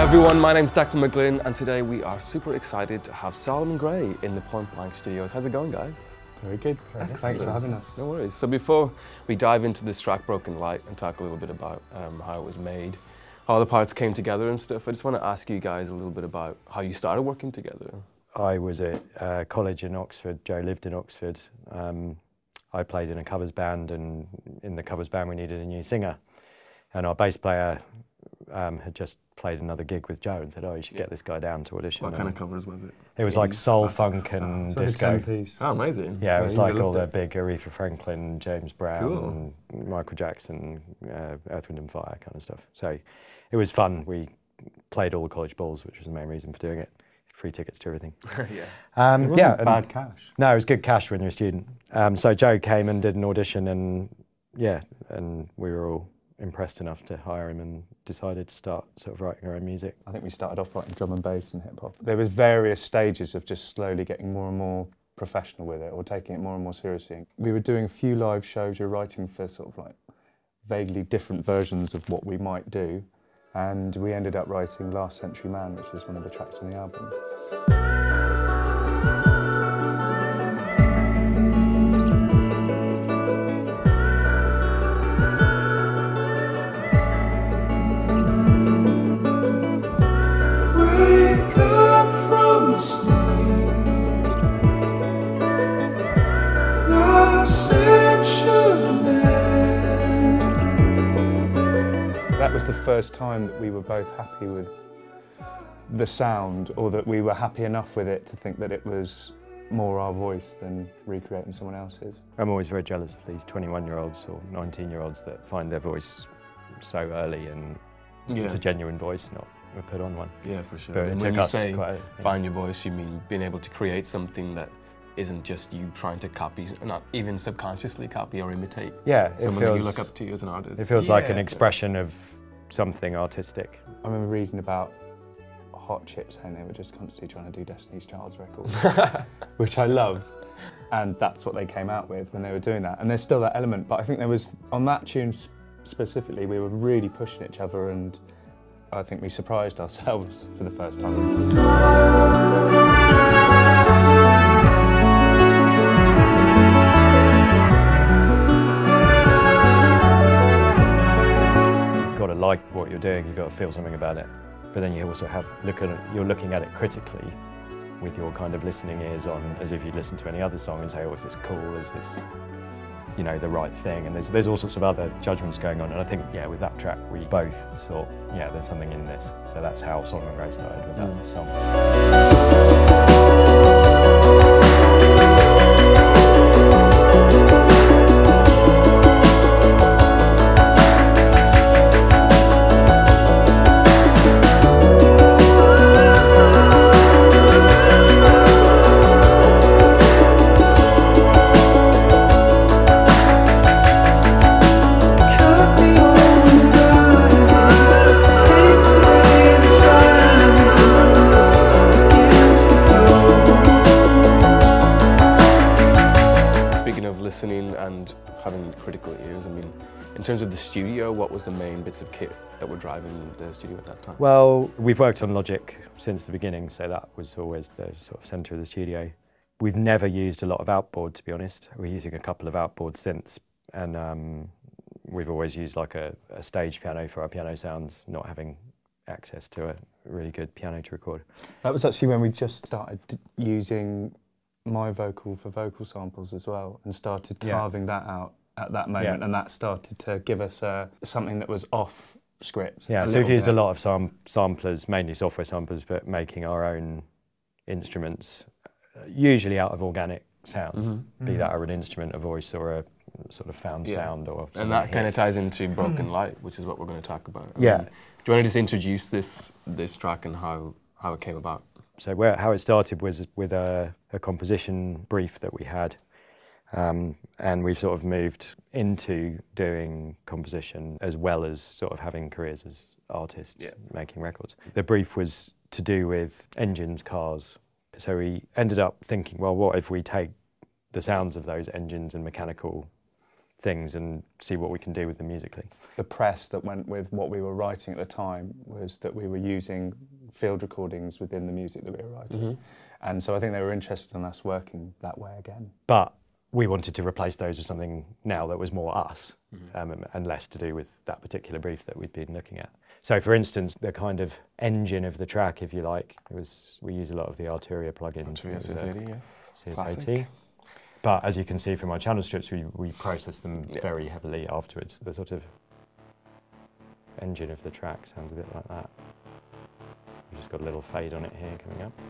everyone, my name's Declan McGlynn and today we are super excited to have Solomon Gray in the Point Blank Studios. How's it going, guys? Very good. Thanks for having us. No worries. So before we dive into this track Broken Light and talk a little bit about how it was made, how the parts came together and stuff, I just want to ask you guys a little bit about how you started working together. I was at college in Oxford. Joe lived in Oxford. I played in a covers band, and in the covers band we needed a new singer. And our bass player had just played another gig with Joe and said, oh, you should get this guy down to audition. What kind of covers was it? It was like soul, funk and disco. Oh, amazing. Yeah, it was like all the big Aretha Franklin, James Brown, and Michael Jackson, Earth, Wind and Fire kind of stuff. So it was fun. We played all the college balls, which was the main reason for doing it. Free tickets to everything. Yeah. It wasn't bad cash. No, it was good cash when you're a student. So Joe came and did an audition, and yeah, and we were all impressed enough to hire him and decided to start sort of writing our own music. I think we started off writing drum and bass and hip hop. There was various stages of just slowly getting more and more professional with it, or taking it more and more seriously. We were doing a few live shows. We were writing for sort of like vaguely different versions of what we might do, and we ended up writing Last Century Man, which was one of the tracks on the album. That was the first time that we were both happy with the sound, or that we were happy enough with it to think that it was more our voice than recreating someone else's. I'm always very jealous of these 21-year-olds or 19-year-olds that find their voice so early, and it's a genuine voice, not a put on one. Yeah, for sure. But and it when took you us say quite find your voice, you mean being able to create something that isn't just you trying to copy, not even subconsciously copy or imitate someone that you look up to as an artist. It feels like an expression of something artistic. I remember reading about Hot Chip saying they were just constantly trying to do Destiny's Child's records, which I loved, and that's what they came out with when they were doing that. And there's still that element, but I think there was, on that tune specifically, we were really pushing each other, and I think we surprised ourselves for the first time. Like what you're doing, you've got to feel something about it. But then you also you're looking at it critically with your kind of listening ears on, as if you'd listen to any other song and say, oh, is this cool, is this, you know, the right thing? And there's all sorts of other judgments going on. And I think, yeah, with that track, we both thought, yeah, there's something in this. So that's how Solomon Gray started with that song. Listening and having critical ears, I mean, in terms of the studio, what was the main bits of kit that were driving the studio at that time? Well, we've worked on Logic since the beginning, so that was always the sort of centre of the studio. We've never used a lot of outboard, to be honest. We're using a couple of outboard synths, and we've always used like a stage piano for our piano sounds, not having access to a really good piano to record. That was actually when we just started using my vocal for vocal samples as well, and started carving that out at that moment, and that started to give us something that was off script. Yeah, so we've used a lot of samplers, mainly software samplers, but making our own instruments, usually out of organic sounds, be that an instrument, a voice, or a sort of found sound, or something. And that kind of ties into Broken Light, which is what we're going to talk about. I mean, do you want to just introduce this track and how it came about? So how it started was with a composition brief that we had, and we've sort of moved into doing composition as well as sort of having careers as artists making records. The brief was to do with engines, cars. So we ended up thinking, well, what if we take the sounds of those engines and mechanical things and see what we can do with them musically. The press that went with what we were writing at the time was that we were using field recordings within the music that we were writing. And so I think they were interested in us working that way again. But we wanted to replace those with something now that was more us and less to do with that particular brief that we'd been looking at. So for instance, the kind of engine of the track, if you like, we use a lot of the Arturia plugins. Arturia CS80, yes. CS80. But as you can see from our channel strips, we process them very heavily afterwards. The sort of engine of the track sounds a bit like that. We've just got a little fade on it here coming up.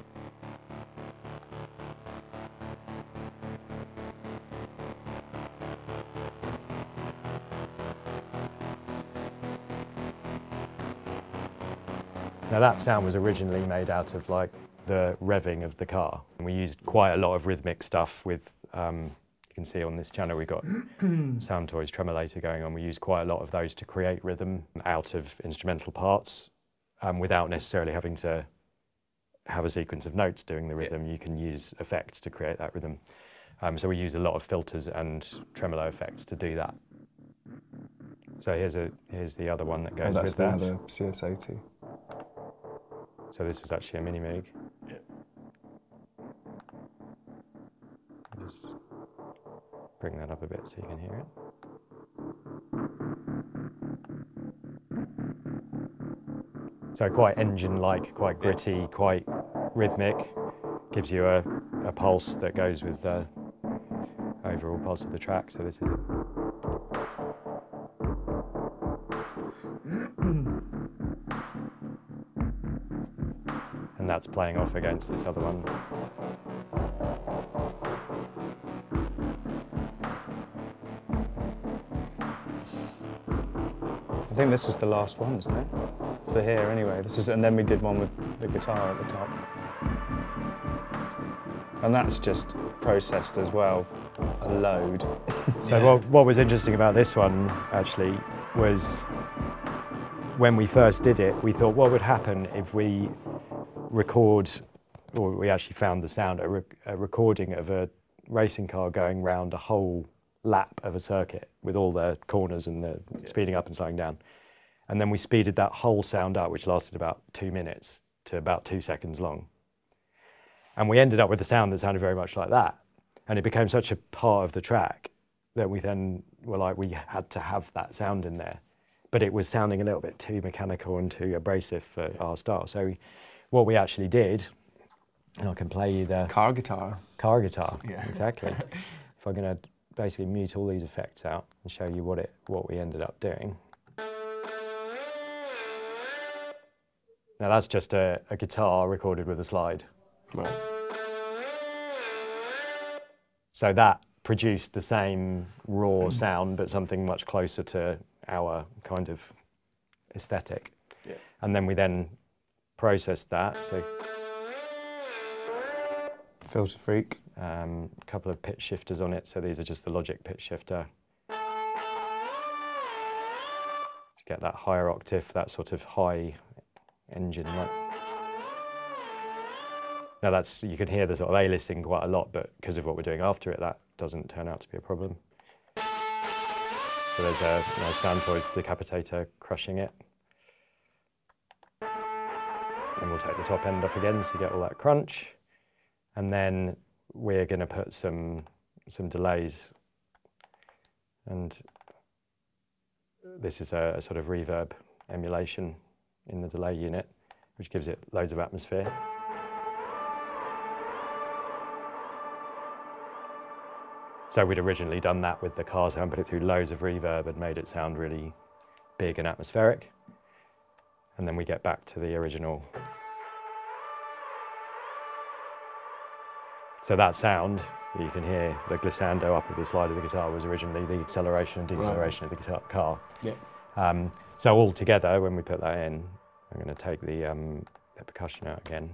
Now that sound was originally made out of like the revving of the car. And we used quite a lot of rhythmic stuff with, you can see on this channel we've got Sound Toys tremolator going on. We used quite a lot of those to create rhythm out of instrumental parts without necessarily having to have a sequence of notes doing the rhythm. You can use effects to create that rhythm. So we use a lot of filters and tremolo effects to do that. So here's the other one that goes with that. That's the CS80. So this was actually a mini Moog. Just bring that up a bit so you can hear it. So quite engine-like, quite gritty, quite rhythmic. Gives you a pulse that goes with the overall pulse of the track. So this is it. And that's playing off against this other one. I think this is the last one, isn't it? For here, anyway. And then we did one with the guitar at the top. And that's just processed as well, a load. So what was interesting about this one, actually, was when we first did it, we thought, what would happen if we we actually found the sound, a recording of a racing car going round a whole lap of a circuit with all the corners and the speeding up and slowing down. And then we speeded that whole sound up, which lasted about 2 minutes, to about 2 seconds long. And we ended up with a sound that sounded very much like that. And it became such a part of the track that we then were like, we had to have that sound in there. But it was sounding a little bit too mechanical and too abrasive for our style. So what we actually did, and I can play you the Car guitar. Car guitar, exactly. If I'm going to basically mute all these effects out and show you what we ended up doing. Now that's just a guitar recorded with a slide. Right. So that produced the same raw sound, but something much closer to our kind of aesthetic. Yeah. And then we processed that. So Filter Freak. a couple of pitch shifters on it. So these are just the Logic pitch shifter. To get that higher octave, that sort of high engine, right? Now you can hear the sort of A-listing quite a lot, but because of what we're doing after it, that doesn't turn out to be a problem. So there's a nice Sound Toys decapitator crushing it. And we'll take the top end off again so you get all that crunch. And then we're going to put some delays. And this is a sort of reverb emulation in the delay unit, which gives it loads of atmosphere. So we'd originally done that with the car sound, put it through loads of reverb and made it sound really big and atmospheric. And then we get back to the original. So that sound, you can hear the glissando up of the slide of the guitar was originally the acceleration and deceleration of the car. Yeah. So all together, when we put that in, I'm going to take the percussion out again.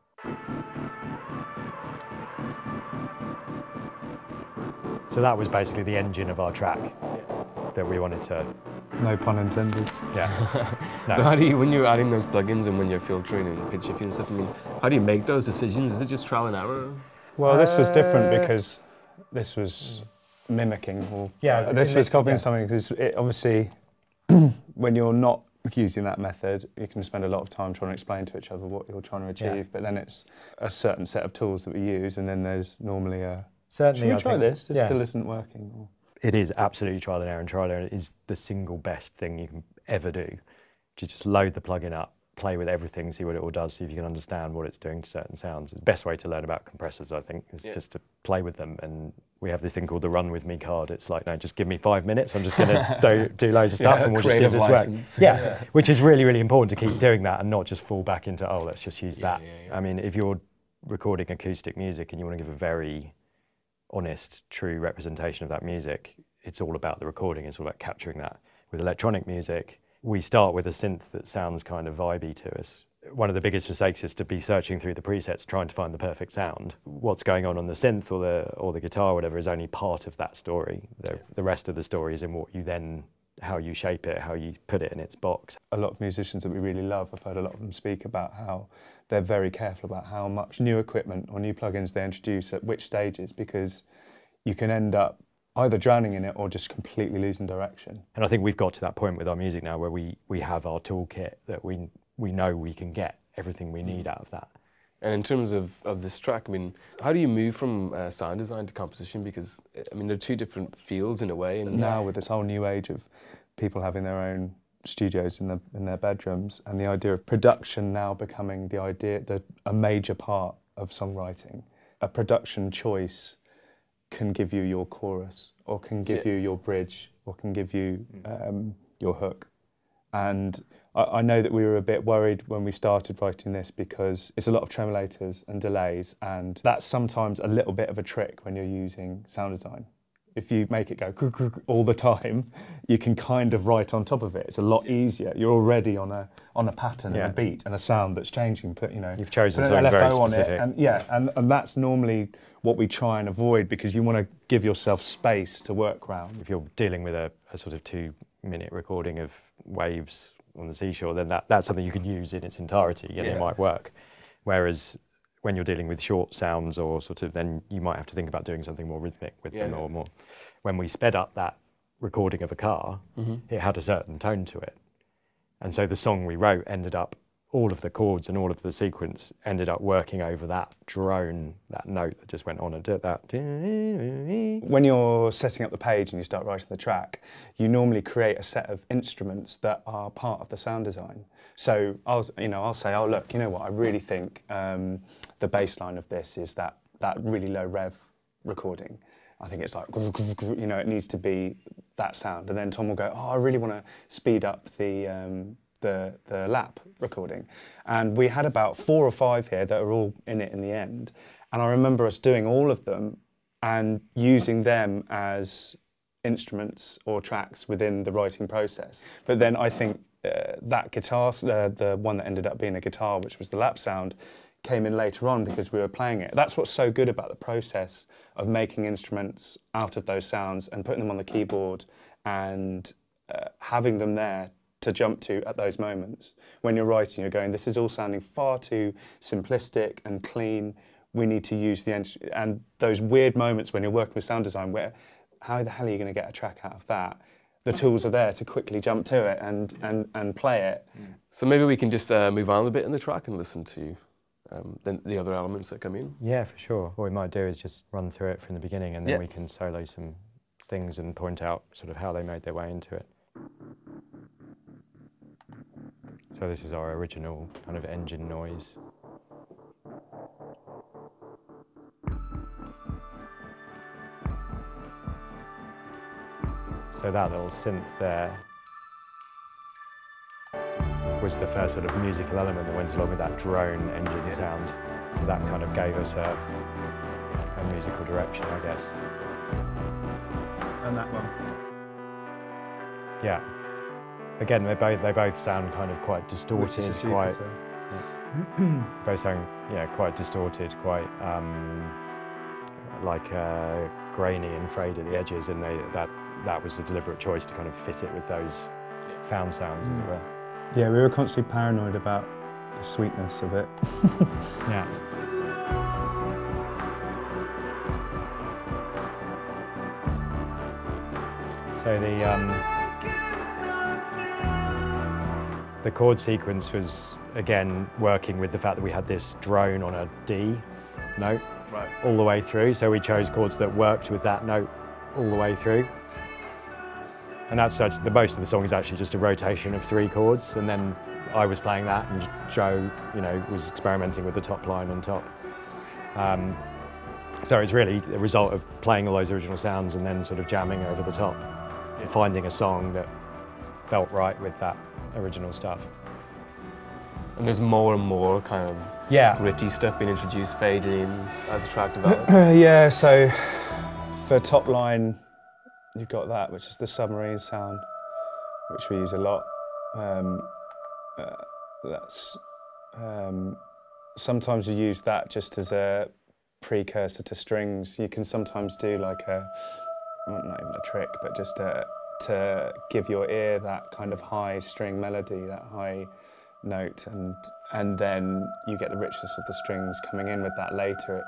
So that was basically the engine of our track that we wanted to... No pun intended. Yeah. No. So how do you, when you're adding those plugins and when you're filtering and pitch shifting and stuff, I mean, how do you make those decisions? Is it just trial and error? Well, this was different because this was mimicking, or Yeah, this was copying something, because it obviously, when you're not using that method, you can spend a lot of time trying to explain to each other what you're trying to achieve, but then it's a certain set of tools that we use, and then there's normally a, certainly, should we try this? This yeah. still isn't working. Or, it is absolutely trial and error, and trial and error is the single best thing you can ever do. Just load the plugin up, play with everything, see what it all does, see if you can understand what it's doing to certain sounds. The best way to learn about compressors, I think, is just to play with them. And we have this thing called the Run With Me card. It's like, no, just give me 5 minutes. I'm just going to do loads of stuff, and we'll just see if this works. Yeah, which is really, really important to keep doing that and not just fall back into, oh, let's just use that. I mean, if you're recording acoustic music and you want to give a very honest, true representation of that music, it's all about the recording. It's all about capturing that. With electronic music, we start with a synth that sounds kind of vibey to us. One of the biggest mistakes is to be searching through the presets trying to find the perfect sound. What's going on the synth or the guitar or whatever is only part of that story. The rest of the story is in what you then, how you shape it, how you put it in its box. a lot of musicians that we really love, I've heard a lot of them speak about how they're very careful about how much new equipment or new plugins they introduce at which stages, because you can end up either drowning in it or just completely losing direction. And I think we've got to that point with our music now where we have our toolkit that we know we can get everything we need out of that. And in terms of this track, I mean, how do you move from sound design to composition? Because, I mean, they're two different fields in a way. And now with this whole new age of people having their own studios in their bedrooms, and the idea of production now becoming a major part of songwriting, a production choice can give you your chorus, or can give you your bridge, or can give you your hook. And I know that we were a bit worried when we started writing this, because it's a lot of tremolators and delays, and that's sometimes a little bit of a trick when you're using sound design. If you make it go all the time, you can kind of write on top of it. It's a lot easier. You're already on a pattern and a beat and a sound that's changing. But you know, you've chosen something very specific. And that's normally what we try and avoid, because you want to give yourself space to work around. If you're dealing with a sort of 2-minute recording of waves on the seashore, then that's something you could use in its entirety and it might work. Whereas when you're dealing with short sounds, or sort of, then you might have to think about doing something more rhythmic with them, or more. When we sped up that recording of a car, it had a certain tone to it. And so the song we wrote ended up, all of the chords and all of the sequence ended up working over that drone, that note that just went on and did that. When you're setting up the page and you start writing the track, you normally create a set of instruments that are part of the sound design. So I'll say, oh look, you know what, I really think the bass line of this is that really low rev recording. I think it's like, you know, it needs to be that sound. And then Tom will go, oh, I really want to speed up the lap recording. And we had about 4 or 5 here that are all in it in the end. And I remember us doing all of them and using them as instruments or tracks within the writing process. But then I think that guitar, the one that ended up being a guitar, which was the lap sound, came in later on because we were playing it. That's what's so good about the process of making instruments out of those sounds and putting them on the keyboard and having them there to jump to at those moments. When you're writing, you're going, this is all sounding far too simplistic and clean. We need to use and those weird moments when you're working with sound design where, how the hell are you going to get a track out of that? The tools are there to quickly jump to it and play it. So maybe we can just move on a bit in the track and listen to the other elements that come in. Yeah, for sure. What we might do is just run through it from the beginning, and then we can solo some things and point out sort of how they made their way into it. So this is our original kind of engine noise. So that little synth there was the first sort of musical element that went along with that drone engine sound. So that kind of gave us a musical direction, I guess. And that one. Yeah. Again, they both sound kind of quite distorted, quite. Both sound quite distorted, quite like grainy and frayed at the edges, and that was a deliberate choice to kind of fit it with those found sounds, as it were. Yeah, we were constantly paranoid about the sweetness of it. Yeah. So the chord sequence was, again, working with the fact that we had this drone on a D note all the way through. So we chose chords that worked with that note all the way through. And as such, the most of the song is actually just a rotation of 3 chords, and then I was playing that, and Joe, was experimenting with the top line on top. So it's really a result of playing all those original sounds and then sort of jamming over the top and finding a song that felt right with that original stuff. And there's more and more kind of gritty stuff being introduced, faded in as the track develops. Yeah, so for top line, you've got that, which is the submarine sound, which we use a lot. Sometimes you use that just as a precursor to strings. You can sometimes do like not even a trick, but just to give your ear that kind of high string melody, that high note, and then you get the richness of the strings coming in with that later.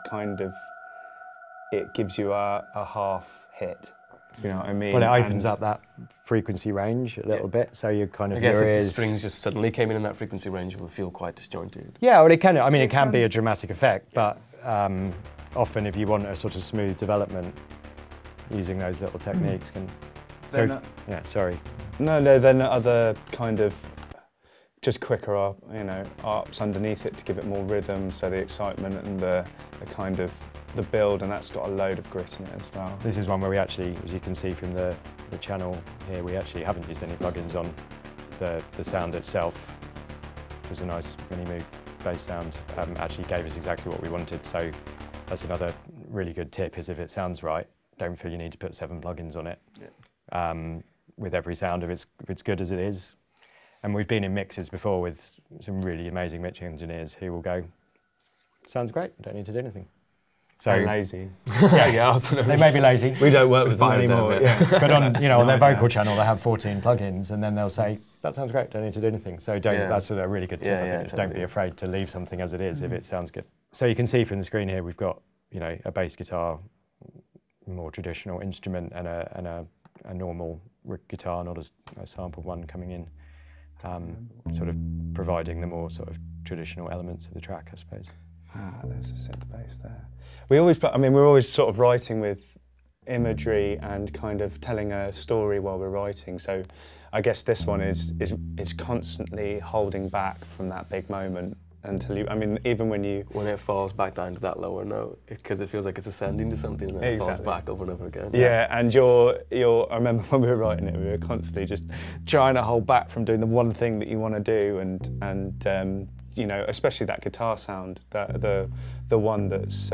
It gives you a half hit, if you know what I mean. Well, it opens up that frequency range a little bit, so you kind of, I guess if the strings just suddenly came in that frequency range, it would feel quite disjointed. Yeah, well, it can be a dramatic effect, but often if you want a sort of smooth development, using those little techniques can... So, yeah, sorry. No, then other kind of just quicker arps underneath it to give it more rhythm, so the excitement and the kind of the build, and that's got a load of grit in it as well. This is one where we actually, as you can see from the channel here, we actually haven't used any plugins on the sound itself. There's a nice mini-moog bass sound, actually gave us exactly what we wanted, so that's another really good tip, is if it sounds right, don't feel you need to put 7 plugins on it. With every sound, if it's good as it is. And we've been in mixes before with some really amazing mixing engineers who will go, sounds great, don't need to do anything. So they're lazy. They may be lazy. We don't work with them anymore. But on their vocal channel, they have 14 plugins, and then they'll say, that sounds great, don't need to do anything. So that's a really good tip, I think, is don't be afraid to leave something as it is if it sounds good. So you can see from the screen here, we've got a bass guitar, more traditional instrument, and a normal guitar, not a sampled one coming in, sort of providing the more sort of traditional elements of the track, I suppose. There's a synth bass there. We're always sort of writing with imagery and kind of telling a story while we're writing. So I guess this one is constantly holding back from that big moment until even when it falls back down to that lower note, because it feels like it's ascending to something, and then it falls back over and over again. Yeah, and I remember when we were writing it, we were constantly just trying to hold back from doing the one thing that you want to do, and especially that guitar sound, the one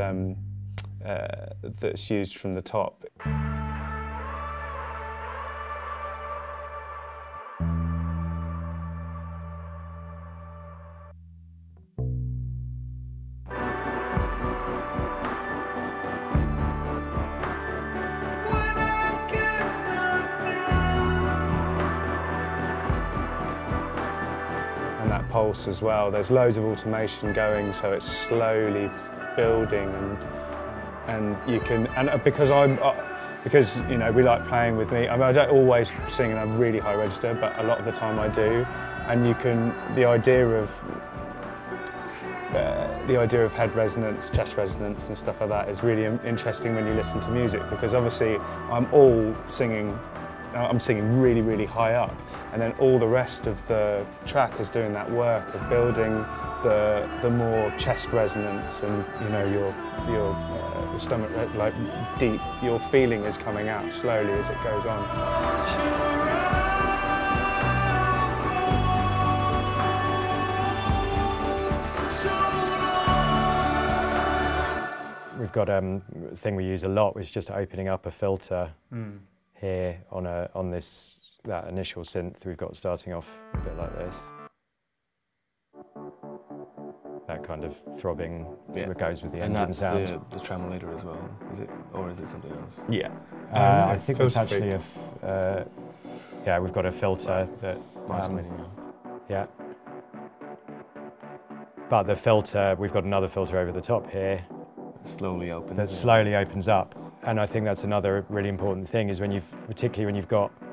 that's used from the top. Pulse as well. There's loads of automation going, so it's slowly building, and you can, and because we like playing with me. I don't always sing in a really high register, but a lot of the time I do, and the idea of head resonance, chest resonance, and stuff like that is really interesting when you listen to music, because obviously I'm singing really, really high up, and then all the rest of the track is doing that work of building the more chest resonance, and your stomach, like deep, your feeling is coming out slowly as it goes on. We've got a thing we use a lot, which is just opening up a filter here on that initial synth we've got, starting off a bit like this. That kind of throbbing that goes with the engine sound. And that's the tremolator as well, is it? Or is it something else? Yeah. I think it's actually we've got a filter that... yeah. But the filter, we've got another filter over the top here. Slowly opens. That slowly opens up. And I think that's another really important thing, is particularly when you've got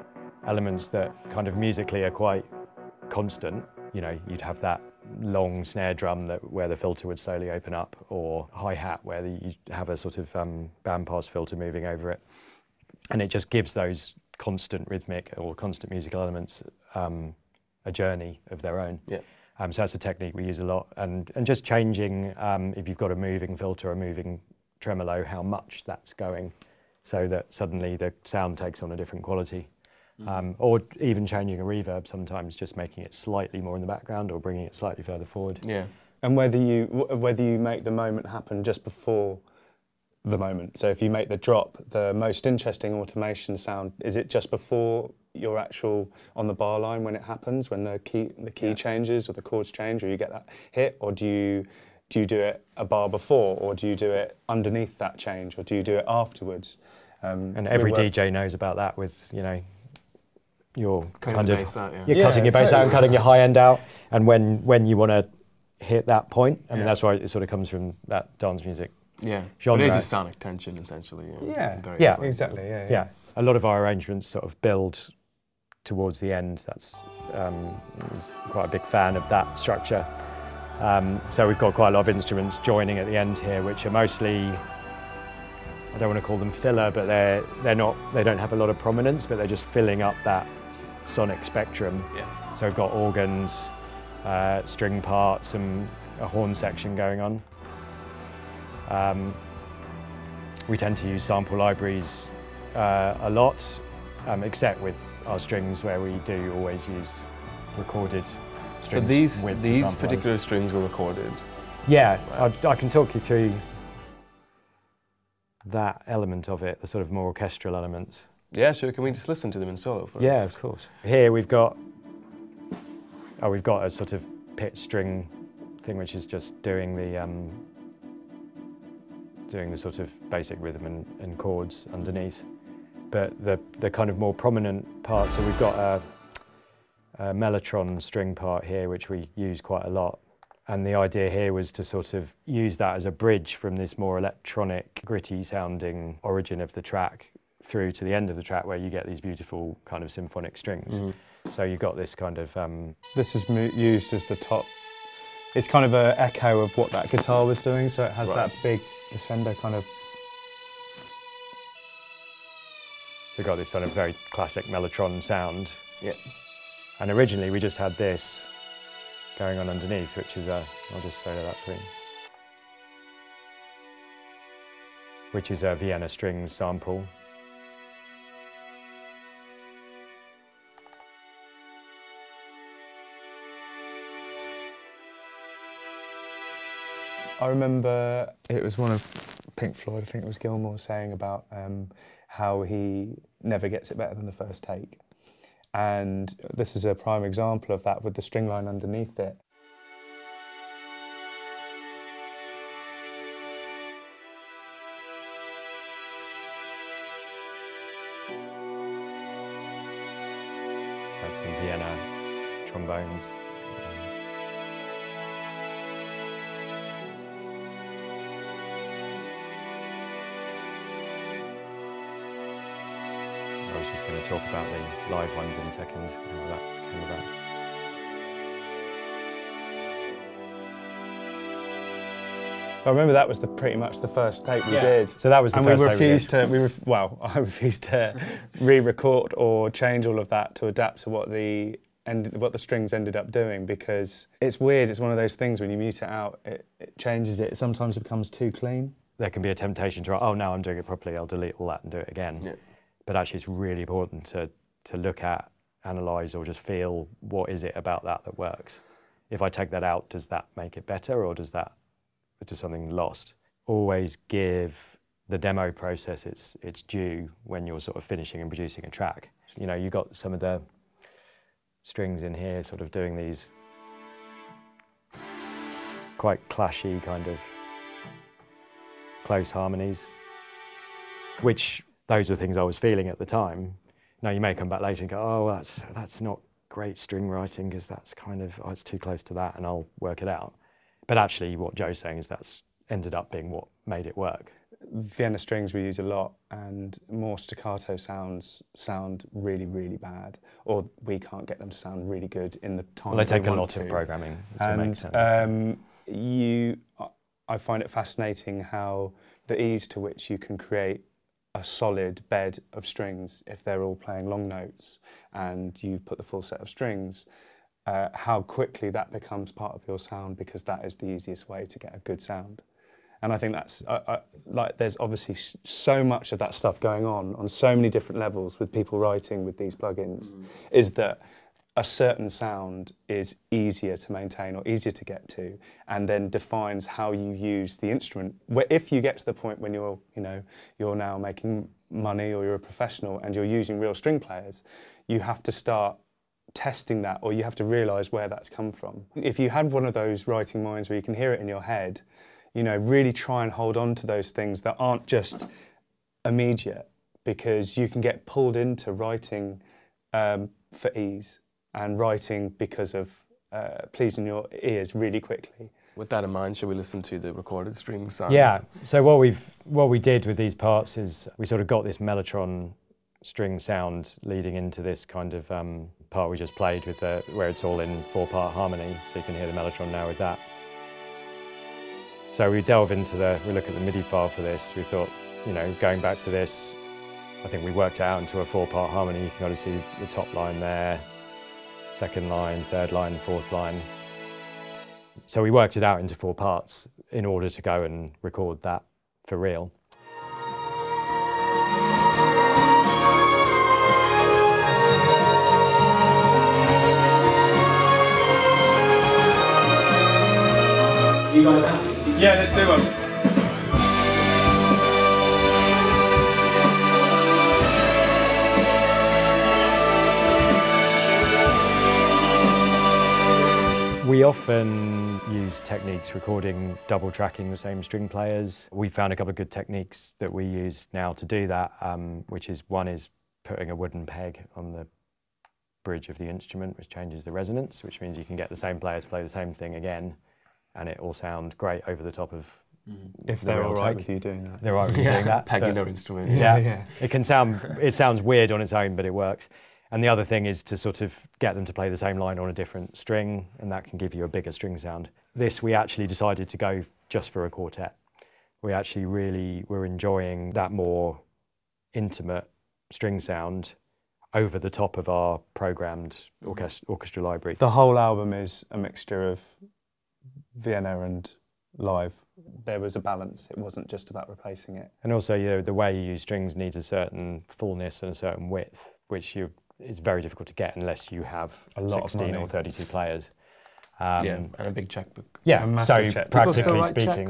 elements that kind of musically are quite constant. You know, you'd have that long snare drum where the filter would slowly open up, or hi-hat where you have a sort of bandpass filter moving over it. And it just gives those constant rhythmic or constant musical elements a journey of their own. Yeah. So that's a technique we use a lot. And just changing, if you've got a moving filter, a moving tremolo, how much that's going, so that suddenly the sound takes on a different quality. Or even changing a reverb sometimes, just making it slightly more in the background or bringing it slightly further forward. Yeah. And whether you make the moment happen just before the moment. So if you make the drop, the most interesting automation sound, is it just before your actual on the bar line when it happens, when the key changes or the chords change, or you get that hit, or do you do it a bar before, or do you do it underneath that change, or do you do it afterwards? And every DJ knows about that with, you know, you're cutting your bass out, you're cutting your bass out and cutting your high end out, and when you want to hit that point, I mean that's why it sort of comes from that dance music genre. It is a sonic tension essentially. Exactly. A lot of our arrangements sort of build towards the end. That's quite a big fan of that structure. So we've got quite a lot of instruments joining at the end here, which are mostly, I don't want to call them filler, but they're not. They don't have a lot of prominence, but they're just filling up that sonic spectrum. Yeah. So we've got organs, string parts, and a horn section going on. We tend to use sample libraries a lot, except with our strings, where we do always use recorded strings. So these particular strings were recorded? Yeah, right. I can talk you through that element of it, the sort of more orchestral elements. Yeah, sure. Can we just listen to them in solo first? Yeah, of course. Here we've got a sort of pit string thing, which is just doing the sort of basic rhythm and chords underneath. But the kind of more prominent part, so we've got a mellotron string part here, which we use quite a lot. And the idea here was to sort of use that as a bridge from this more electronic, gritty sounding origin of the track through to the end of the track, where you get these beautiful kind of symphonic strings. So you've got this kind of... This is used as the top. It's kind of an echo of what that guitar was doing, so it has that big crescendo kind of... So you've got this sort of very classic mellotron sound. Yeah. And originally we just had this going on underneath, which is I'll just solo that for you. Which is a Vienna strings sample. I remember it was one of Pink Floyd, I think it was Gilmour, saying about how he never gets it better than the first take. And this is a prime example of that with the string line underneath it. That's some Vienna trombones. I was just going to talk about the live ones in a second, how that came about. I remember that was pretty much the first take we did. So that was the first take we did. I refused to re-record or change all of that to adapt to what the strings ended up doing, because it's weird. It's one of those things when you mute it out, it changes it. Sometimes it becomes too clean. There can be a temptation to, oh, now I'm doing it properly, I'll delete all that and do it again. Yeah. But actually it's really important to look at, analyse, or just feel what is it about that works. If I take that out, does that make it better, or does something lost? Always give the demo process its due when you're sort of finishing and producing a track. You know, you've got some of the strings in here sort of doing these quite clashy kind of close harmonies, which those are things I was feeling at the time. Now you may come back later and go, oh, that's not great string writing, because that's kind of, it's too close to that, and I'll work it out. But actually what Joe's saying is that's ended up being what made it work. Vienna strings we use a lot, and more staccato sounds sound really, really bad, or we can't get them to sound really good in the time. Well, they take a lot of programming to make sense. I find it fascinating how the ease to which you can create a solid bed of strings if they're all playing long notes and you put the full set of strings, how quickly that becomes part of your sound, because that is the easiest way to get a good sound. And I think that's, like, there's obviously so much of that stuff going on so many different levels with people writing with these plugins, is that a certain sound is easier to maintain or easier to get to, and then defines how you use the instrument. Where if you get to the point when you're, you're now making money or you're a professional and you're using real string players, you have to start testing that, or you have to realise where that's come from. If you have one of those writing minds where you can hear it in your head, really try and hold on to those things that aren't just immediate, because you can get pulled into writing for ease and writing because of pleasing your ears really quickly. With that in mind, should we listen to the recorded string sounds? Yeah, so what we did with these parts is we sort of got this mellotron string sound leading into this kind of part we just played with where it's all in 4-part harmony, so you can hear the mellotron now with that. So we delve into we look at the MIDI file for this. We thought, going back to this, I think we worked it out into a 4-part harmony. You can kind of see the top line there, second line, third line, fourth line. So we worked it out into 4 parts in order to go and record that for real. You guys happy? Yeah, let's do one. We often use techniques recording double tracking the same string players. We found a couple of good techniques that we use now to do that, one is putting a wooden peg on the bridge of the instrument, which changes the resonance, which means you can get the same player to play the same thing again, and it will sound great over the top of if they're all right with you doing that. They're right with you doing that. Pegging their instrument. Yeah. It sounds weird on its own, but it works. And the other thing is to sort of get them to play the same line on a different string, and that can give you a bigger string sound. We actually decided to go just for a quartet. We actually really were enjoying that more intimate string sound over the top of our programmed orchestra library. The whole album is a mixture of Vienna and live. There was a balance. It wasn't just about replacing it. And also, the way you use strings needs a certain fullness and a certain width, which it's very difficult to get unless you have a lot 16 or 32 players. And a big checkbook. Yeah, so checkbook. practically speaking,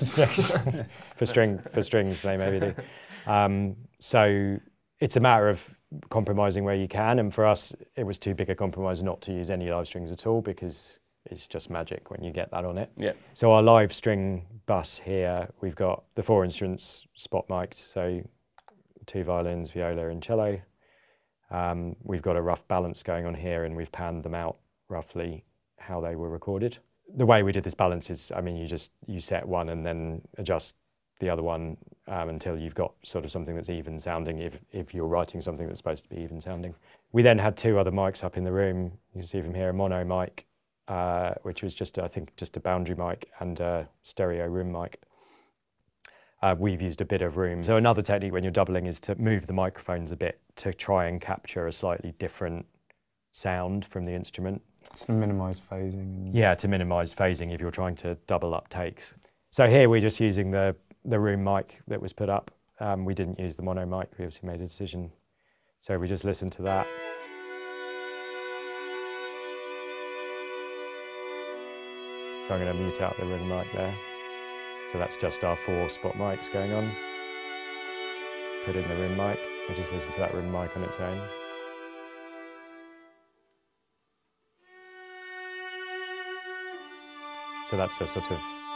for strings they maybe do. So it's a matter of compromising where you can, and for us it was too big a compromise not to use any live strings at all, because it's just magic when you get that on it. Yeah. So our live string bus here, we've got the 4 instruments spot mic'd, so 2 violins, viola and cello. We've got a rough balance going on here, and we've panned them out roughly how they were recorded. The way we did this balance is, you set one and then adjust the other one until you've got sort of something that's even sounding, if you're writing something that's supposed to be even sounding. We then had 2 other mics up in the room. You can see from here a mono mic, which was just a boundary mic, and a stereo room mic. We've used a bit of room. So another technique when you're doubling is to move the microphones a bit to try and capture a slightly different sound from the instrument. To minimise phasing. Yeah, to minimise phasing if you're trying to double up takes. So here we're just using the room mic that was put up. We didn't use the mono mic, we obviously made a decision. So we just listened to that. So I'm going to mute out the room mic there. So that's just our 4 spot mics going on. Put in the room mic and just listen to that room mic on its own. So that's a sort of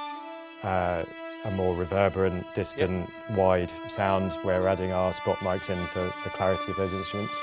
a more reverberant, distant, wide sound where we're adding our spot mics in for the clarity of those instruments,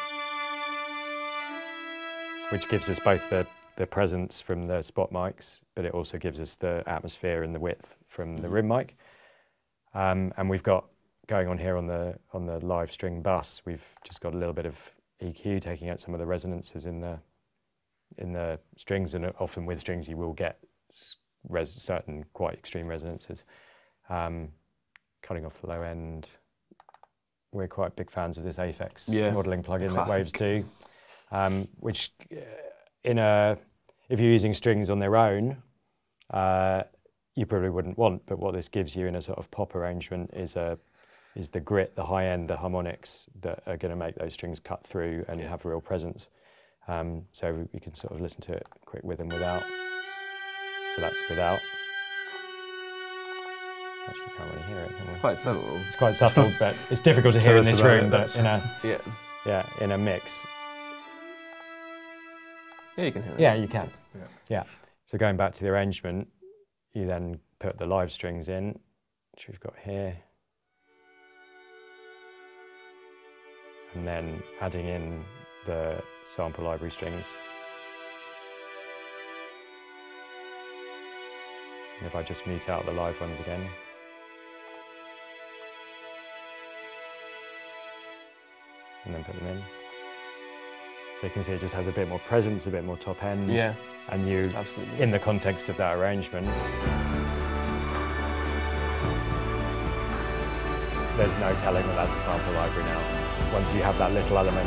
which gives us both the presence from the spot mics, but it also gives us the atmosphere and the width from the room mic. And we've got going on here on the live string bass, we've just got a little bit of EQ taking out some of the resonances in the strings, and often with strings you will get certain quite extreme resonances. Cutting off the low end. We're quite big fans of this Aphex modelling plugin that Waves do, which if you're using strings on their own, you probably wouldn't want, but what this gives you in a sort of pop arrangement is the grit, the high end, the harmonics that are going to make those strings cut through and have real presence. So you can sort of listen to it quick with and without. So that's without. Actually, can't really hear it, can we? Quite subtle. It's quite subtle, but it's difficult to hear in this room. But in a mix. Yeah, you can hear it. Yeah, you can. Yeah. So going back to the arrangement, you then put the live strings in, which we've got here, and then adding in the sample library strings. And if I just mute out the live ones again. And then put them in. So you can see it just has a bit more presence, a bit more top end. Yeah. And you, in the context of that arrangement, there's no telling that that's a sample library now. Once you have that little element.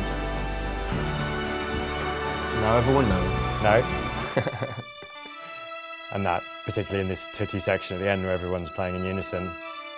Now everyone knows. No. And that, particularly in this tutty section at the end where everyone's playing in unison,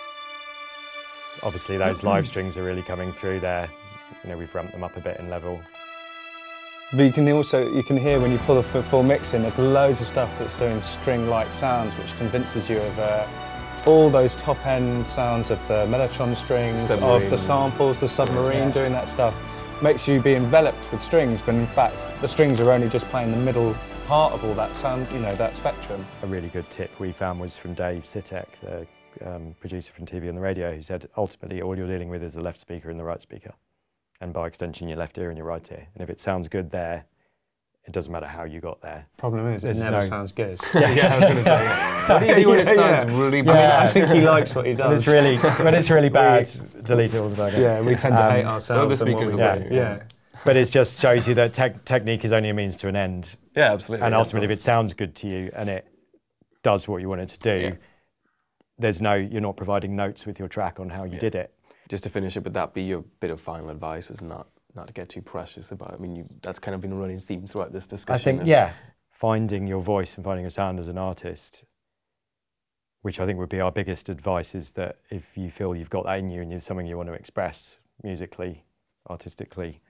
obviously those live strings are really coming through there. You know, we've ramped them up a bit in level. But you can hear when you pull the full mix in, there's loads of stuff that's doing string-like sounds, which convinces you of all those top-end sounds of the mellotron strings, of the samples, the submarine doing that stuff. Makes you be enveloped with strings, but in fact, the strings are only just playing the middle part of all that sound, you know, that spectrum. A really good tip we found was from Dave Sitek, the producer from TV and the radio, who said, ultimately, all you're dealing with is the left speaker and the right speaker. And by extension, your left ear and your right ear. And if it sounds good there, it doesn't matter how you got there. Problem is, it never sounds good. Yeah, I was going to say. What do you do when it sounds really bad? I think he likes what he does. When it's really bad, delete it all the time. Yeah, we tend to hate ourselves. Throw the speakers away. Yeah. But it just shows you that technique is only a means to an end. Yeah, absolutely. And ultimately, if it sounds good to you and it does what you want it to do, you're not providing notes with your track on how you did it. Just to finish it, would that be your bit of final advice, is not to get too precious about it? I mean, that's kind of been a running theme throughout this discussion. I think, finding your voice and finding a sound as an artist, which I think would be our biggest advice, is that if you feel you've got that in you and there's something you want to express musically, artistically,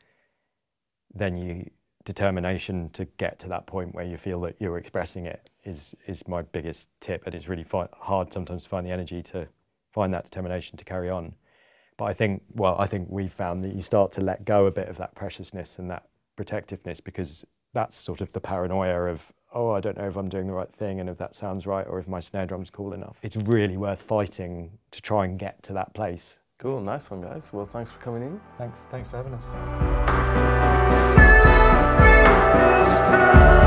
then determination to get to that point where you feel that you're expressing it is my biggest tip. And it's really hard sometimes to find the energy to find that determination to carry on. But I think we've found that you start to let go a bit of that preciousness and that protectiveness, because that's sort of the paranoia of, oh, I don't know if I'm doing the right thing and if that sounds right or if my snare drum's cool enough. It's really worth fighting to try and get to that place. Cool, nice one, guys. Well, thanks for coming in. Thanks for having us. Celebrate this time.